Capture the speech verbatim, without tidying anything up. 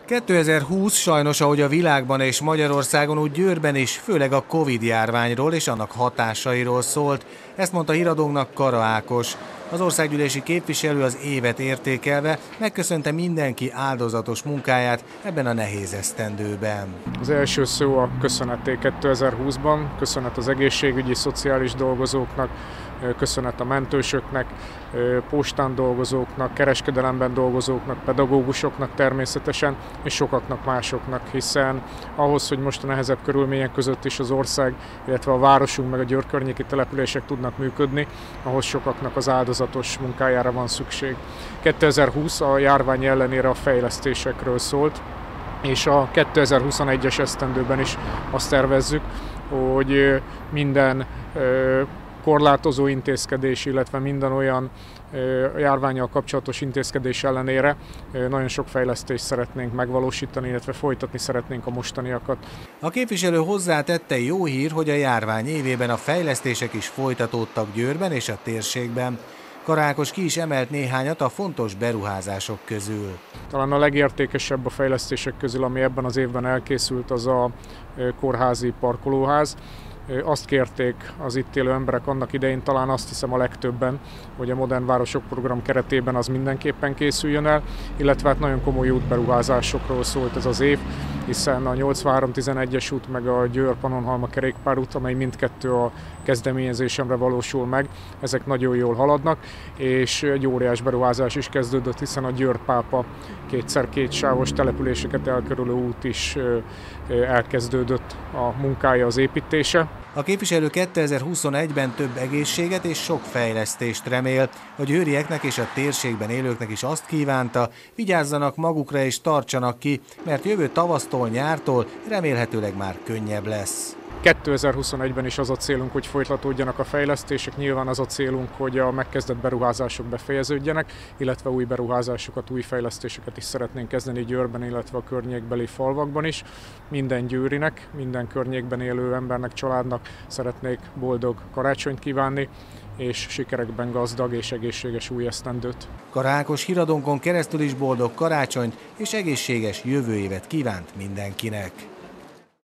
kétezer-húsz sajnos, ahogy a világban és Magyarországon, úgy Győrben is, főleg a Covid járványról és annak hatásairól szólt. Ezt mondta híradónknak Kara Ákos. Az országgyűlési képviselő az évet értékelve megköszönte mindenki áldozatos munkáját ebben a nehéz esztendőben. Az első szó a köszöneté kétezer-húszban, köszönet az egészségügyi, szociális dolgozóknak, köszönet a mentősöknek, postán dolgozóknak, kereskedelemben dolgozóknak, pedagógusoknak természetesen, és sokaknak másoknak, hiszen ahhoz, hogy most a nehezebb körülmények között is az ország, illetve a városunk meg a Győr környéki települések tudnak működni, ahhoz sokaknak az áldozatos munkájára van szükség. kétezer-húsz a járvány ellenére a fejlesztésekről szólt, és a kétezer-huszonegyes esztendőben is azt tervezzük, hogy minden korlátozó intézkedés, illetve minden olyan járvánnyal kapcsolatos intézkedés ellenére nagyon sok fejlesztést szeretnénk megvalósítani, illetve folytatni szeretnénk a mostaniakat. A képviselő hozzátette, jó hír, hogy a járvány évében a fejlesztések is folytatódtak Győrben és a térségben. Kara Ákos ki is emelt néhányat a fontos beruházások közül. Talán a legértékesebb a fejlesztések közül, ami ebben az évben elkészült, az a kórházi parkolóház. Azt kérték az itt élő emberek annak idején, talán azt hiszem a legtöbben, hogy a Modern Városok program keretében az mindenképpen készüljön el, illetve hát nagyon komoly útberuházásokról szólt ez az év, hiszen a nyolcvanhárom tizenegyes út meg a Győr-Pannonhalma kerékpárút, amely mindkettő a kezdeményezésemre valósul meg, ezek nagyon jól haladnak, és egy óriás beruházás is kezdődött, hiszen a Győr-Pápa kétszer kétsávos településeket elkerülő út is elkezdődött a munkája, az építése. A képviselő kétezer-huszonegyben több egészséget és sok fejlesztést remél. A győrieknek és a térségben élőknek is azt kívánta, vigyázzanak magukra és tartsanak ki, mert jövő tavasztól, nyártól remélhetőleg már könnyebb lesz. kétezer-huszonegyben is az a célunk, hogy folytatódjanak a fejlesztések, nyilván az a célunk, hogy a megkezdett beruházások befejeződjenek, illetve új beruházásokat, új fejlesztéseket is szeretnénk kezdeni Győrben, illetve a környékbeli falvakban is. Minden győrinek, minden környékben élő embernek, családnak szeretnék boldog karácsonyt kívánni, és sikerekben gazdag és egészséges új esztendőt. Kara Ákos híradónkon keresztül is boldog karácsonyt és egészséges jövő évet kívánt mindenkinek.